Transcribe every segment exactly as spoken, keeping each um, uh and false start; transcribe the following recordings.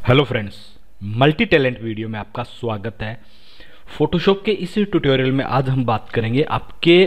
Hello friends, multi talent video में आपका स्वागत है। फोटोशॉप के इस ट्यूटोरियल में आज हम बात करेंगे आपके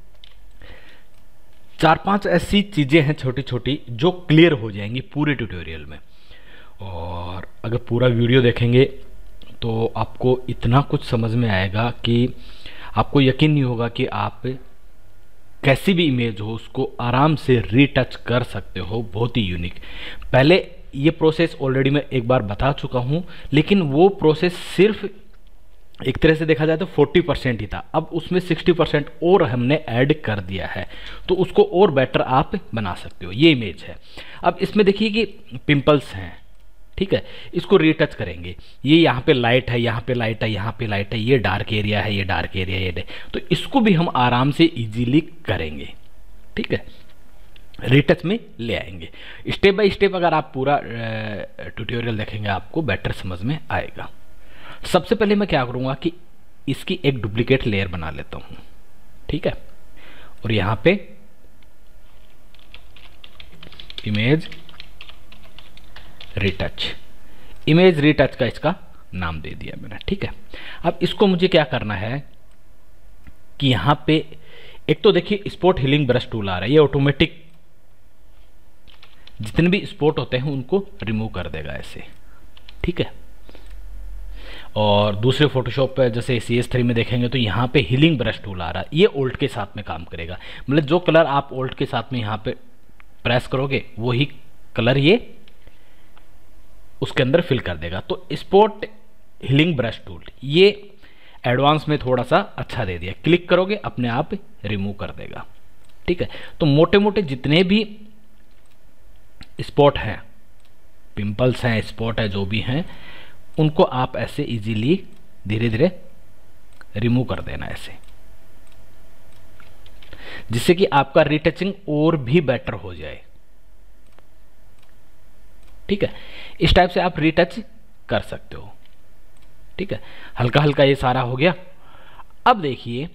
चार पांच ऐसी चीज़ें हैं छोटी छोटी जो क्लियर हो जाएंगी पूरे ट्यूटोरियल में। और अगर पूरा वीडियो देखेंगे तो आपको इतना कुछ समझ में आएगा कि आपको यकीन नहीं होगा कि आप कैसी भी इमेज हो उसको आराम से रीटच कर सकते हो, बहुत ही यूनिक। पहले ये प्रोसेस ऑलरेडी मैं एक बार बता चुका हूँ, लेकिन वो प्रोसेस सिर्फ एक तरह से देखा जाए तो चालीस परसेंट ही था। अब उसमें साठ परसेंट और हमने ऐड कर दिया है, तो उसको और बेटर आप बना सकते हो। ये इमेज है। अब इसमें देखिए कि पिंपल्स हैं, ठीक है। इसको रीटच करेंगे। ये यहाँ पे लाइट है, यहाँ पे लाइट है, यहाँ पे लाइट है, ये डार्क एरिया है, ये डार्क एरिया है, तो इसको भी हम आराम से इजीली करेंगे, ठीक है। रीटच में ले आएंगे। स्टेप बाय स्टेप अगर आप पूरा ट्यूटोरियल देखेंगे आपको बेटर समझ में आएगा। सबसे पहले मैं क्या करूँगा कि इसकी एक डुप्लीकेट लेयर बना लेता हूँ, ठीक है। और यहाँ पे इमेज रीटच, इमेज रीटच का इसका नाम दे दिया मैंने, ठीक है। अब इसको मुझे क्या करना है कि यहाँ पे एक तो देखिए स्पॉट हीलिंग ब्रश टूल आ रहा है, ये ऑटोमेटिक जितने भी स्पॉट होते हैं उनको रिमूव कर देगा ऐसे, ठीक है। और दूसरे फोटोशॉप पे जैसे सी एस थ्री में देखेंगे तो यहाँ पे हीलिंग ब्रश टूल आ रहा है, ये ओल्ट के साथ में काम करेगा। मतलब जो कलर आप ओल्ट के साथ में यहाँ पे प्रेस करोगे वही कलर ये उसके अंदर फिल कर देगा। तो स्पॉट हीलिंग ब्रश टूल ये एडवांस में थोड़ा सा अच्छा दे दिया, क्लिक करोगे अपने आप रिमूव कर देगा, ठीक है। तो मोटे मोटे जितने भी स्पॉट हैं, पिंपल्स हैं, स्पॉट है, जो भी हैं, उनको आप ऐसे इजीली धीरे धीरे रिमूव कर देना ऐसे, जिससे कि आपका रीटचिंग और भी बेटर हो जाए, ठीक है। इस टाइप से आप रीटच कर सकते हो, ठीक है। हल्का हल्का ये सारा हो गया। अब देखिए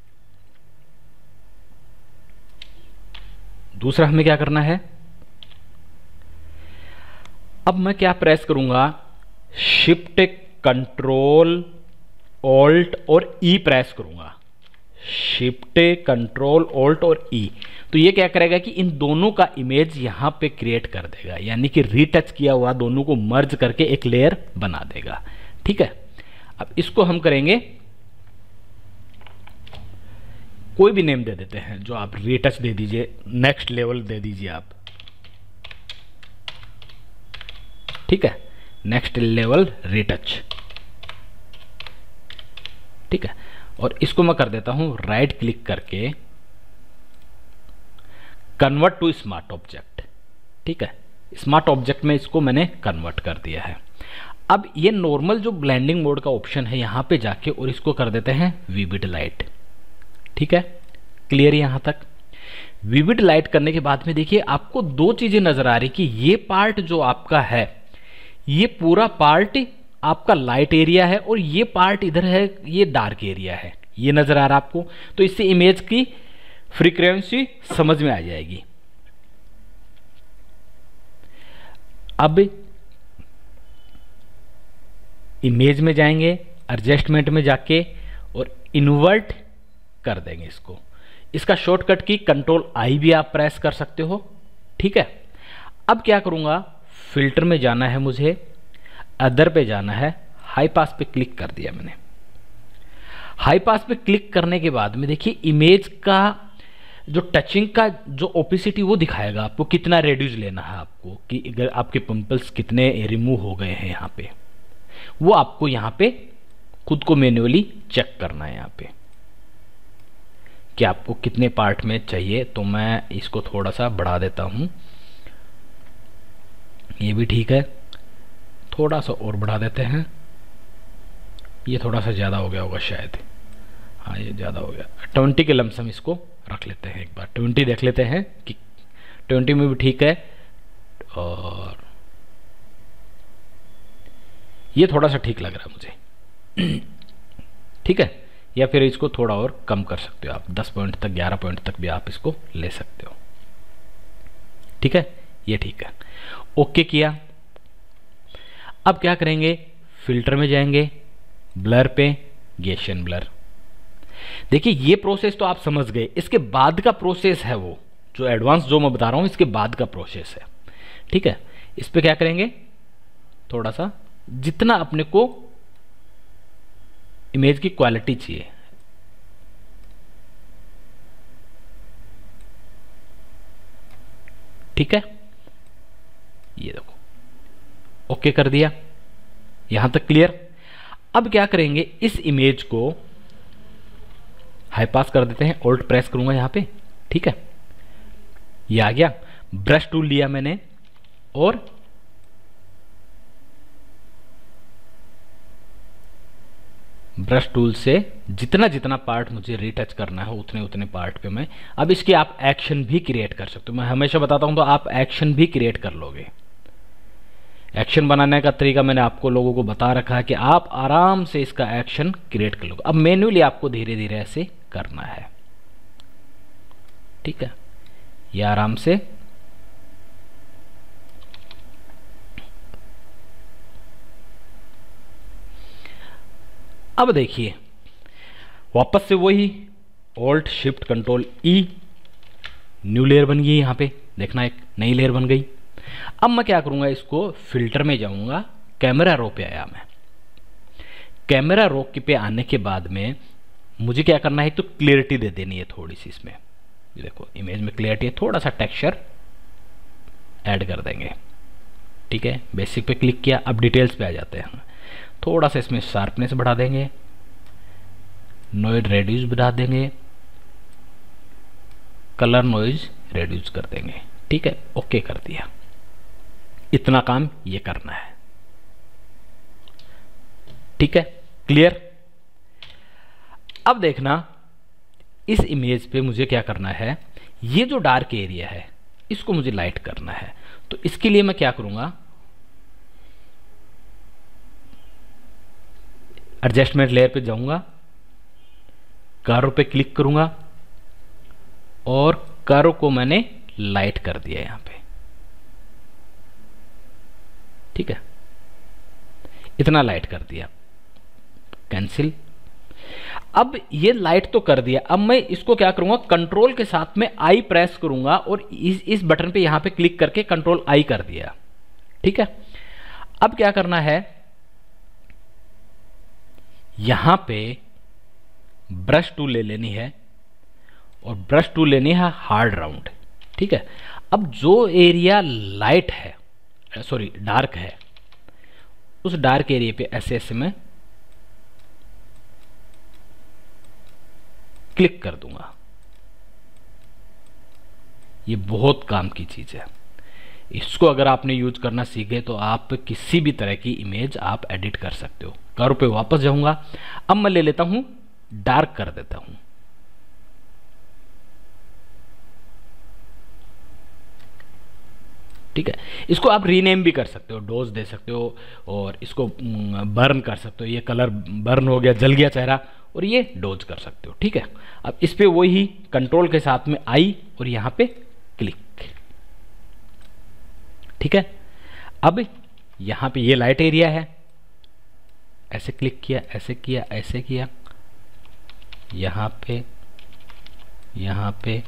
दूसरा हमें क्या करना है। अब मैं क्या प्रेस करूंगा, शिफ्ट कंट्रोल ऑल्ट और ई प्रेस करूंगा, शिफ्ट कंट्रोल ऑल्ट और ई। तो ये क्या करेगा कि इन दोनों का इमेज यहां पे क्रिएट कर देगा, यानी कि रीटच किया हुआ दोनों को मर्ज करके एक लेयर बना देगा, ठीक है। अब इसको हम करेंगे, कोई भी नेम दे देते हैं, जो आप रीटच दे दीजिए, नेक्स्ट लेवल दे दीजिए आप, ठीक है। नेक्स्ट लेवल रीटच, ठीक है। और इसको मैं कर देता हूं राइट क्लिक करके कन्वर्ट टू स्मार्ट ऑब्जेक्ट, ठीक है। स्मार्ट ऑब्जेक्ट में इसको मैंने कन्वर्ट कर दिया है। अब ये नॉर्मल जो ब्लेंडिंग मोड का ऑप्शन है यहां पे जाके और इसको कर देते हैं विविड लाइट, ठीक है। क्लियर यहां तक। विविड लाइट करने के बाद में देखिए आपको दो चीजें नजर आ रही कि ये पार्ट जो आपका है, ये पूरा पार्ट आपका लाइट एरिया है और ये पार्ट इधर है, ये डार्क एरिया है, ये नजर आ रहा है आपको। तो इससे इमेज की फ्रीक्वेंसी समझ में आ जाएगी। अब इमेज में जाएंगे, एडजस्टमेंट में जाके और इन्वर्ट कर देंगे इसको। इसका शॉर्टकट की कंट्रोल आई भी आप प्रेस कर सकते हो, ठीक है। अब क्या करूंगा, फिल्टर में जाना है मुझे, अदर पे जाना है, हाई पास पे क्लिक कर दिया मैंने। हाई पास पे क्लिक करने के बाद में देखिए इमेज का जो टचिंग का जो ओपेसिटी वो दिखाएगा आपको, कितना रेड्यूस लेना है आपको, कि अगर आपके पिंपल्स कितने रिमूव हो गए हैं यहाँ पे, वो आपको यहाँ पे खुद को मैन्युअली चेक करना है यहाँ पे कि आपको कितने पार्ट में चाहिए। तो मैं इसको थोड़ा सा बढ़ा देता हूँ, ये भी ठीक है। थोड़ा सा और बढ़ा देते हैं, ये थोड़ा सा ज़्यादा हो गया होगा शायद, हाँ ये ज़्यादा हो गया। ट्वेंटी के लमसम इसको रख लेते हैं, एक बार ट्वेंटी देख लेते हैं कि ट्वेंटी में भी ठीक है। और ये थोड़ा सा ठीक लग रहा है मुझे, ठीक है। या फिर इसको थोड़ा और कम कर सकते हो आप, दस पॉइंट तक, ग्यारह पॉइंट तक भी आप इसको ले सकते हो, ठीक है। ये ठीक है, ओके किया। अब क्या करेंगे, फिल्टर में जाएंगे, ब्लर पे, गैसियन ब्लर। देखिए ये प्रोसेस तो आप समझ गए, इसके बाद का प्रोसेस है वो जो एडवांस जो मैं बता रहा हूं, इसके बाद का प्रोसेस है। ठीक है, इस पे क्या करेंगे, थोड़ा सा जितना अपने को इमेज की क्वालिटी चाहिए, ठीक है, ये देखो ओके कर दिया, यहां तक क्लियर। अब क्या करेंगे, इस इमेज को हाई पास कर देते हैं, ऑल्ट प्रेस करूंगा यहां पे, ठीक है, ये आ गया। ब्रश टूल लिया मैंने और ब्रश टूल से जितना जितना पार्ट मुझे रीटच करना है उतने उतने पार्ट पे मैं, अब इसके आप एक्शन भी क्रिएट कर सकते हो। मैं हमेशा बताता हूं तो आप एक्शन भी क्रिएट कर लोगे। एक्शन बनाने का तरीका मैंने आपको लोगों को बता रखा है कि आप आराम से इसका एक्शन क्रिएट कर लोगे। अब मैन्युअली आपको धीरे धीरे ऐसे करना है, ठीक है, ये आराम से। अब देखिए वापस से वही alt shift control E, new layer बन गई, यहां पे देखना एक नई लेयर बन गई। अब मैं क्या करूंगा, इसको फिल्टर में जाऊंगा, कैमरा रो पे आया मैं। कैमरा रो पे आने के बाद में मुझे क्या करना है, तो क्लियरिटी दे देनी है थोड़ी सी इसमें। ये देखो इमेज में क्लियरिटी है, थोड़ा सा टेक्सचर ऐड कर देंगे, ठीक है। बेसिक पे क्लिक किया, अब डिटेल्स पे आ जाते हैं। थोड़ा सा इसमें शार्पनेस बढ़ा देंगे, नॉइज रेड्यूस बढ़ा देंगे, कलर नॉइज रेड्यूस कर देंगे, ठीक है, ओके कर दिया। इतना काम ये करना है, ठीक है, क्लियर। अब देखना इस इमेज पे मुझे क्या करना है, ये जो डार्क एरिया है इसको मुझे लाइट करना है। तो इसके लिए मैं क्या करूंगा, एडजस्टमेंट लेयर पे जाऊंगा, कर्व पे क्लिक करूंगा और कर्व को मैंने लाइट कर दिया यहां पे, ठीक है, इतना लाइट कर दिया, कैंसिल। अब ये लाइट तो कर दिया, अब मैं इसको क्या करूंगा, कंट्रोल के साथ में आई प्रेस करूंगा और इस इस बटन पे यहां पे क्लिक करके कंट्रोल आई कर दिया, ठीक है। अब क्या करना है, यहां पे ब्रश टूल ले लेनी है और ब्रश टूल लेनी है हार्ड राउंड, ठीक है। अब जो एरिया लाइट है, सॉरी डार्क है, उस डार्क एरिया पे ऐसे ऐसे मैं क्लिक कर दूंगा। ये बहुत काम की चीज है, इसको अगर आपने यूज करना सीखे तो आप किसी भी तरह की इमेज आप एडिट कर सकते हो। कर्व पे वापस जाऊंगा, अब मैं ले लेता हूं, डार्क कर देता हूं, ठीक है। इसको आप रीनेम भी कर सकते हो, डोज दे सकते हो और इसको बर्न कर सकते हो। ये कलर बर्न हो गया, जल गया चेहरा, और ये डोज कर सकते हो, ठीक है। अब इस पे वही कंट्रोल के साथ में आई और यहां पे क्लिक, ठीक है। अब यहां पे ये लाइट एरिया है, ऐसे क्लिक किया, ऐसे किया, ऐसे किया, यहां पे, यहां पे।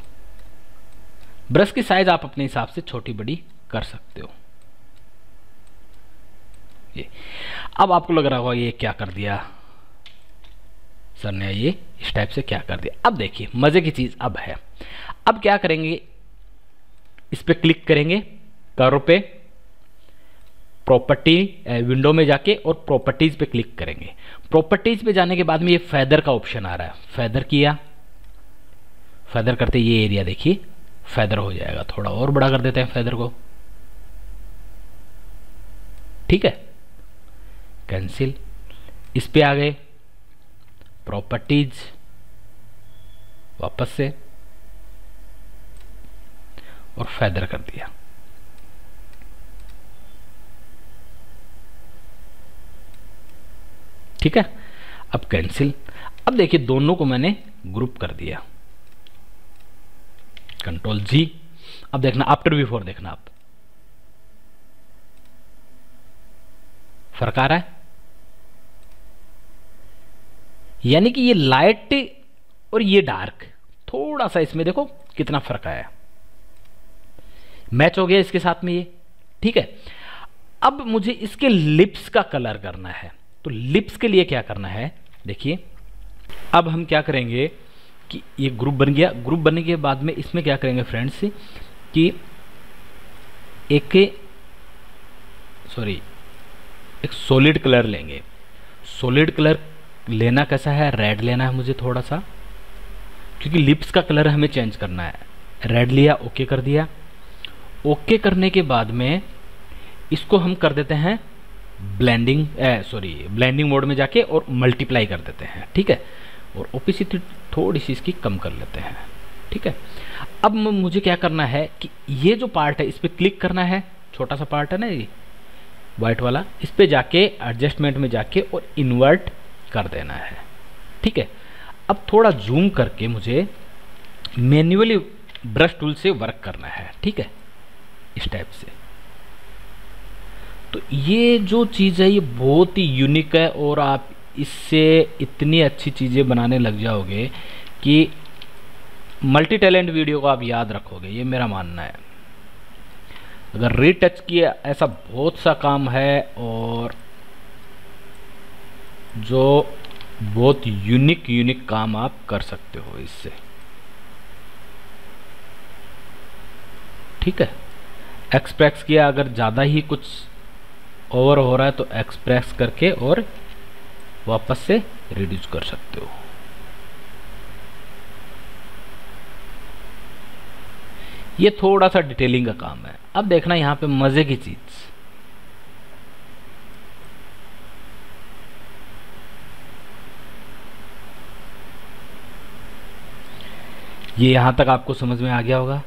ब्रश की साइज आप अपने हिसाब से छोटी बड़ी कर सकते हो। ये अब आपको लग रहा होगा ये क्या कर दिया सर ने, ये इस टाइप से क्या कर दिया। अब देखिए मजे की चीज अब है, अब क्या करेंगे, इस पे क्लिक करेंगे, कर्व पे, प्रॉपर्टी विंडो में जाके और प्रॉपर्टीज पे क्लिक करेंगे। प्रॉपर्टीज पे जाने के बाद में ये फेदर का ऑप्शन आ रहा है, फेदर किया, फेदर करते ये एरिया देखिए फेदर हो जाएगा। थोड़ा और बड़ा कर देते हैं फेदर को, ठीक है, कैंसिल। इस पे आ गए, प्रॉपर्टीज, वापस से और फेदर कर दिया, ठीक है। अब कैंसिल। अब देखिए दोनों को मैंने ग्रुप कर दिया, कंट्रोल जी। अब देखना आफ्टर बिफोर देखना आप, फर्क आ रहा है, यानी कि ये लाइट और ये डार्क, थोड़ा सा इसमें देखो कितना फर्क आया, मैच हो गया इसके साथ में ये। ठीक है, अब मुझे इसके लिप्स का कलर करना है, तो लिप्स के लिए क्या करना है, देखिए अब हम क्या करेंगे कि ये ग्रुप बन गया, ग्रुप बनने के बाद में इसमें क्या करेंगे फ्रेंड्स कि एक सॉरी एक सॉलिड कलर लेंगे। सॉलिड कलर लेना कैसा है, रेड लेना है मुझे थोड़ा सा, क्योंकि लिप्स का कलर हमें चेंज करना है। रेड लिया, ओके कर दिया। ओके करने के बाद में इसको हम कर देते हैं ब्लेंडिंग सॉरी ब्लेंडिंग मोड में जाके और मल्टीप्लाई कर देते हैं। ठीक है, और ओपेसिटी थोड़ी सी इसकी कम कर लेते हैं। ठीक है, अब मुझे क्या करना है कि ये जो पार्ट है इस पर क्लिक करना है, छोटा सा पार्ट है ना ये वाइट वाला, इस पे जाके एडजस्टमेंट में जाके और इन्वर्ट कर देना है। ठीक है, अब थोड़ा जूम करके मुझे मैन्युअली ब्रश टूल से वर्क करना है। ठीक है, इस टाइप से। तो ये जो चीज़ है ये बहुत ही यूनिक है और आप इससे इतनी अच्छी चीज़ें बनाने लग जाओगे कि मल्टी टैलेंट वीडियो को आप याद रखोगे, ये मेरा मानना है। अगर रीटच किया ऐसा बहुत सा काम है और जो बहुत यूनिक यूनिक काम आप कर सकते हो इससे। ठीक है, एक्सप्रेस किया, अगर ज़्यादा ही कुछ ओवर हो रहा है तो एक्सप्रेस करके और वापस से रिड्यूस कर सकते हो। ये थोड़ा सा डिटेलिंग का काम है। अब देखना यहां पे मजे की चीज, ये यहां तक आपको समझ में आ गया होगा।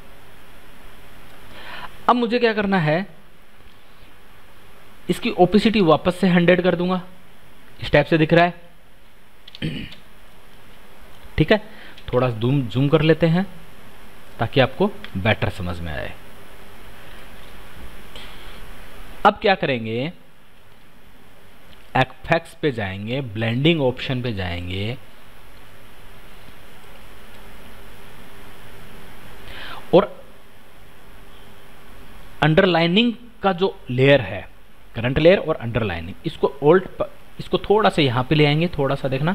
अब मुझे क्या करना है, इसकी ओपेसिटी वापस से हंड्रेड कर दूंगा, इस टाइप से दिख रहा है। ठीक है, थोड़ा जूम जूम कर लेते हैं ताकि आपको बेटर समझ में आए। अब क्या करेंगे, इफेक्ट्स पे जाएंगे, ब्लेंडिंग ऑप्शन पे जाएंगे और अंडरलाइनिंग का जो लेयर है, करंट लेयर और अंडरलाइनिंग, इसको ओल्ट इसको थोड़ा सा यहां पे ले आएंगे, थोड़ा सा देखना,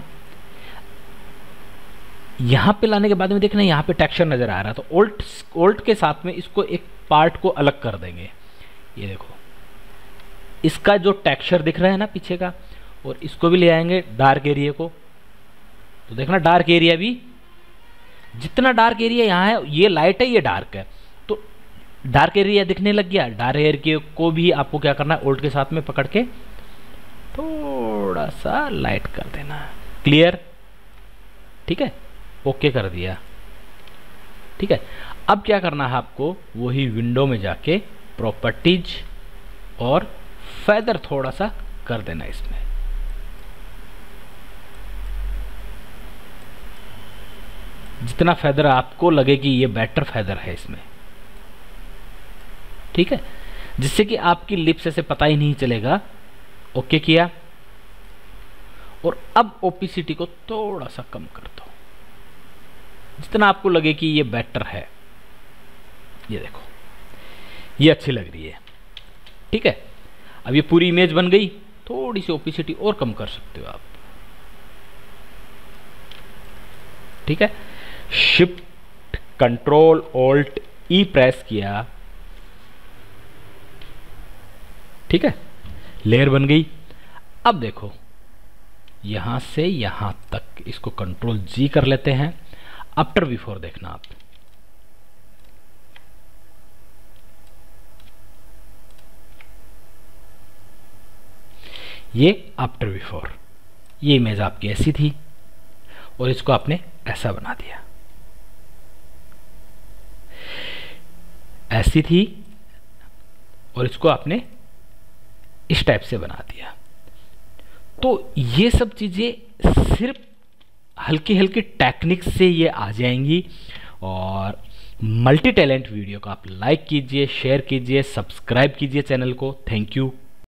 यहां पे लाने के बाद में देखना यहां पे टेक्सचर नजर आ रहा है, तो ओल्ट ओल्ट के साथ में इसको एक पार्ट को अलग कर देंगे। ये देखो इसका जो टेक्सचर दिख रहा है ना पीछे का, और इसको भी ले आएंगे डार्क एरिया को, तो देखना डार्क एरिया भी, जितना डार्क एरिया यहाँ है ये लाइट है ये डार्क है, तो डार्क एरिया दिखने लग गया। डार्क एरिया को भी आपको क्या करना है, ओल्ट के साथ में पकड़ के थोड़ा सा लाइट कर देना, क्लियर। ठीक है, ओके कर दिया। ठीक है, अब क्या करना है आपको, वही विंडो में जाके प्रॉपर्टीज और फेदर थोड़ा सा कर देना इसमें। जितना फेदर आपको लगे कि ये बेटर फेदर है इसमें। ठीक है, जिससे कि आपकी लिप्स ऐसे पता ही नहीं चलेगा। ओके किया, और अब ओपेसिटी को थोड़ा सा कम कर दो, जितना आपको लगे कि ये बेटर है। ये देखो ये अच्छी लग रही है। ठीक है, अब ये पूरी इमेज बन गई, थोड़ी सी ओपेसिटी और कम कर सकते हो आप। ठीक है, shift control alt E press किया। ठीक है, लेयर बन गई। अब देखो यहां से यहां तक इसको कंट्रोल जी कर लेते हैं। आफ्टर बिफोर देखना आप, ये आफ्टर बिफोर, ये इमेज आपकी ऐसी थी और इसको आपने ऐसा बना दिया, ऐसी थी और इसको आपने इस टाइप से बना दिया। तो ये सब चीजें सिर्फ हल्की हल्की टेक्निक से ये आ जाएंगी। और मल्टी टैलेंट वीडियो को आप लाइक कीजिए, शेयर कीजिए, सब्सक्राइब कीजिए चैनल को। Thank you.